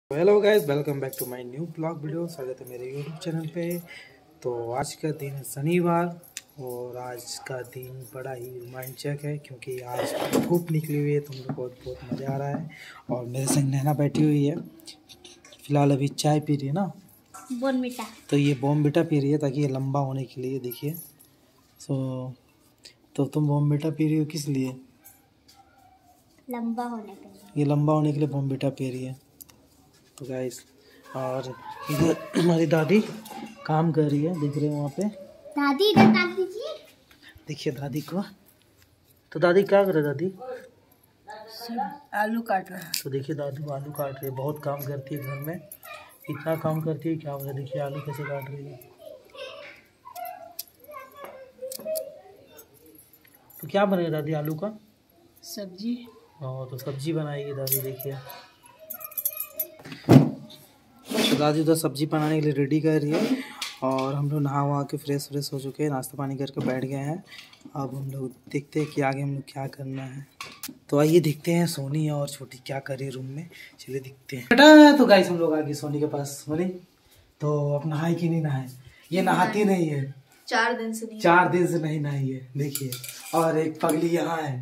Hello guys, welcome back to my new blog video. स्वागत है मेरे यूट्यूब चैनल पे। तो आज का दिन है शनिवार और आज का दिन बड़ा ही रोमांचक है क्योंकि आज धूप निकली हुई है तो मुझे बहुत बहुत मज़ा आ रहा है। और मेरे संग नैना बैठी हुई है, फिलहाल अभी चाय पी रही है ना, बॉर्नविटा। तो ये बॉर्नविटा पी रही है ताकि ये लंबा होने के लिए। देखिए तो तुम बॉर्नविटा पी रही हो किस लिए? लंबा होने के लिए। ये लंबा होने के लिए बॉर्नविटा पी रही है। तो गाइस, और इधर हमारी दादी काम कर रही है, देख रहे हो वहाँ पे। दादी इधर काट दीजिए। देखिए दादी को। तो दादी क्या कर रही है? दादी आलू काट रहा है। तो देखिए दादी को आलू काट रही है। बहुत काम करती है घर में, इतना काम करती है क्या हो रहा है। देखिए आलू कैसे काट रही है। तो क्या बनेगा दादी? आलू का सब्जी। तो सब्जी बनाएगी दादी। देखिए तो दादी उधर सब्जी बनाने के लिए रेडी कर रही है और हम लोग नहा वहा के फ्रेश हो चुके हैं, नाश्ता पानी करके बैठ गए हैं। अब हम लोग देखते हैं कि आगे हम लोग क्या करना है। तो आइए देखते हैं सोनी और छोटी क्या कर रही है रूम में। चलिए देखते हैं बेटा। तो गाइस हम लोग आ गए सोनी के पास। सोनी तो अब नहाए कि नहीं नहाए? ये नहाती नहीं है, 4 दिन से नहीं नहाई है। देखिए, और एक पगली यहाँ है।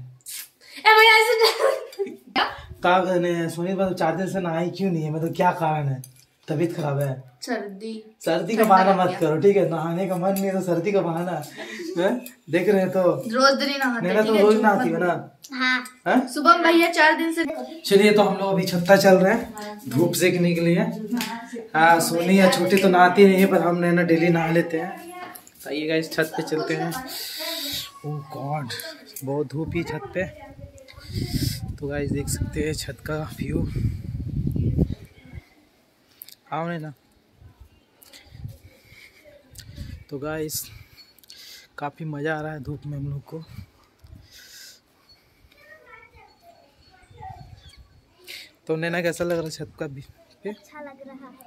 सोनी मतलब 4 दिन से नहाई क्यों नहीं है? मतलब क्या कारण है? तबीयत खराब है? सर्दी का बहाना मत करो, ठीक है? नहाने का मन नहीं है तो सर्दी का बहाना है? देख रहे हैं तो रोज दिन नहाते, तो रोज नहाती हो ना? हाँ? सुबह भैया 4 दिन से। चलिए तो हम लोग अभी छत्ता चल रहे हैं धूप सेकने के लिए। हाँ, सोनी या छोटी तो नहाती नहीं है पर हम ना डेली नहा लेते हैं। आइए गाइस छत पे चलते हैं। ओह गॉड, बहुत धूप ही छत पे। तो गाइस देख सकते हैं छत का व्यू। आओ ना। तो गाइस काफ़ी मज़ा आ रहा है धूप में हम लोग को। तो नैना कैसा लग रहा है छत का भी? अच्छा लग रहा है,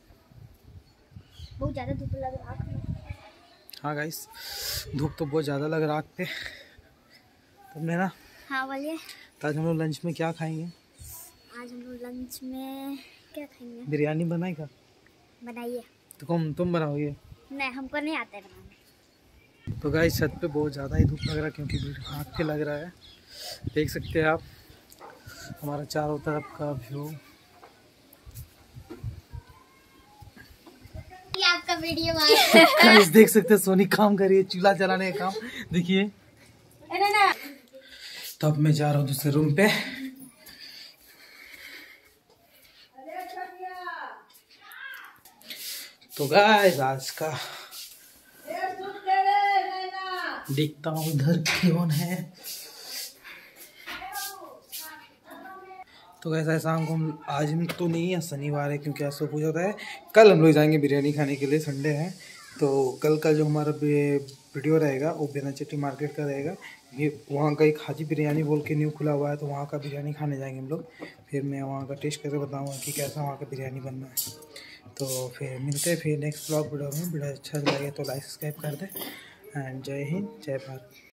बहुत ज़्यादा धूप लग रहा है। हाँ गाइस, धूप तो बहुत ज़्यादा लग रहा है आग पे। तो नैना, हाँ बोलिए। तो आज हम लोग लंच में क्या खाएंगे? आज हम लोग लंच में क्या खाएंगे? बिरयानी बनाएगा? बनाइए। तो तुम बनाओगे? नहीं, हमको नहीं आता है बनाने। तो गाइस छत पे बहुत ज़्यादा ही धूप लग रहा है क्योंकि आग पे लग रहा है। देख सकते हैं आप हमारा चारों तरफ का व्यू। ये आपका वीडियो गाइस देख सकते हैं सोनी काम कर रही है, चूल्हा जलाने का काम। देखिए तो अब मैं जा रहा हूँ दूसरे रूम पे। तो गाइस आज का देखता हूँ उधर कौन है। तो गाइस ऐसा हम आज तो नहीं है, शनिवार है क्योंकि आज सुबह पूजा होता है। कल हम लोग जाएंगे बिरयानी खाने के लिए, संडे है। तो कल का जो हमारा वीडियो रहेगा वो बेनाचट्टी मार्केट का रहेगा। ये वहाँ का एक हाजी बिरयानी बोल के न्यू खुला हुआ है, तो वहाँ का बिरयानी खाने जाएंगे हम लोग। फिर मैं वहाँ का टेस्ट करके बताऊँगा कि कैसा वहाँ का बिरयानी बनना है। तो फिर मिलते हैं फिर नेक्स्ट ब्लॉग वीडियो में। वीडियो अच्छा लगे तो लाइक सब्सक्राइब कर दें। एंड जय हिंद, जय भारत।